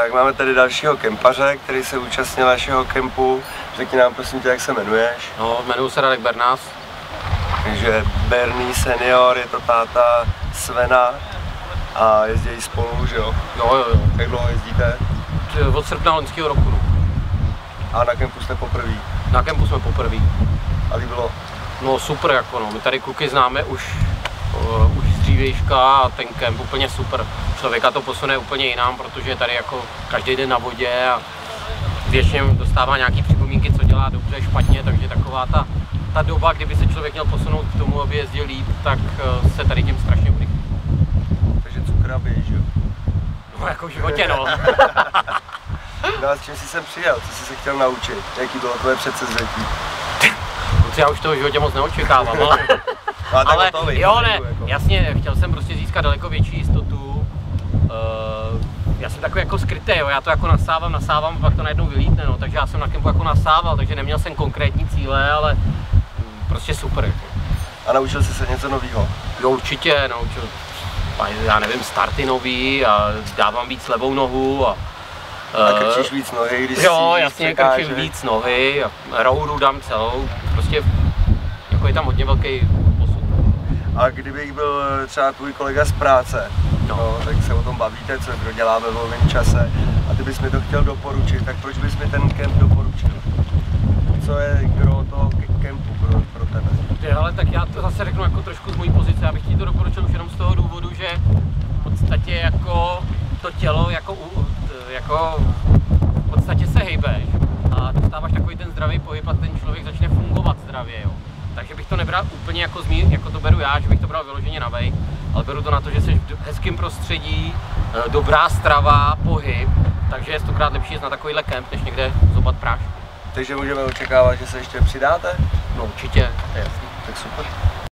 Tak máme tady dalšího kempaře, který se účastnil našeho kempu. Řekni nám prosím tě, jak se jmenuješ. No, jmenuji se Radek Bernás. Takže Berný senior, je to táta Svena a jezdí spolu, že jo? Jo. Jak dlouho jezdíte? Od srpna loňského roku. A na kempu jste poprvé? Na kempu jsme poprvé. A líbilo? No super, jako no. My tady kluky známe už z dřívějška a ten kemp úplně super. Člověka to posune úplně jinam, protože je tady jako každý den na vodě a většině dostává nějaký připomínky, co dělá dobře, špatně, takže taková ta doba, kdyby se člověk měl posunout k tomu, aby jezdil líp, tak se tady tím strašně urychlí. Takže cukra běž, jo? No jako v životě, no. No a s čím jsi sem přijel? Co jsi se chtěl naučit? Jaký bylo tvoje předsevzetí? Já už toho v životě moc neočekávám, ale jo, ne, jasně, chtěl jsem prostě získat daleko větší jistotu. Já jsem takový jako skrytý, jo, já to jako nasávám, pak to najednou vylítne, no, takže já jsem na kempu jako nasával, takže neměl jsem konkrétní cíle, ale prostě super. Jako. A naučil jsi se něco nového? Jo, určitě, naučil, já nevím, starty nový a dávám víc levou nohu a krčíš víc nohy, když jo, jasně, krčím víc nohy a rouru dám celou, prostě jako je tam hodně velký posun. A kdybych byl třeba tvůj kolega z práce, no, tak se o tom bavíte, co kdo dělá ve volném čase a ty bys mi to chtěl doporučit, tak proč bys mi ten kemp doporučil? Co je gro toho kempu pro tebe? Ale tak já to zase řeknu jako trošku z mojí pozice, já bych ti to doporučil už jenom z toho důvodu, že v podstatě jako to tělo jako v podstatě se hejbeš a dostáváš takový ten zdravý pohyb a ten člověk začne fungovat zdravě, jo. Takže bych to nebral úplně jako to beru já, že bych to bral vyloženě na vejk, ale beru to na to, že jsi v hezkém prostředí, dobrá strava, pohyb, takže je 100krát lepší jít na takovýhle kemp, než někde zobat prášky. Takže můžeme očekávat, že se ještě přidáte? No určitě, to je jasný. Tak super.